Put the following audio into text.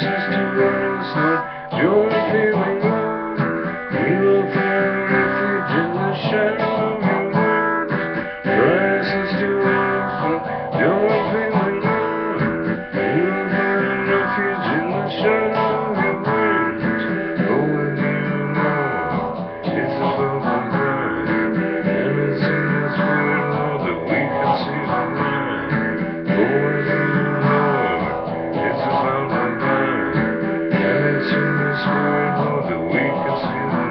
Rises to rise, Lord, you're feeling love. We will find refuge in the shadow of your wings. Rises to rise, Lord, you're feeling love. We will find refuge in the shadow of your wings. Go with you, Lord, it's above the ground. And it's in the spirit, Lord, that we can see the light. Go with you, Lord, it's about the mind. And it's in the spirit, Lord, that we can see the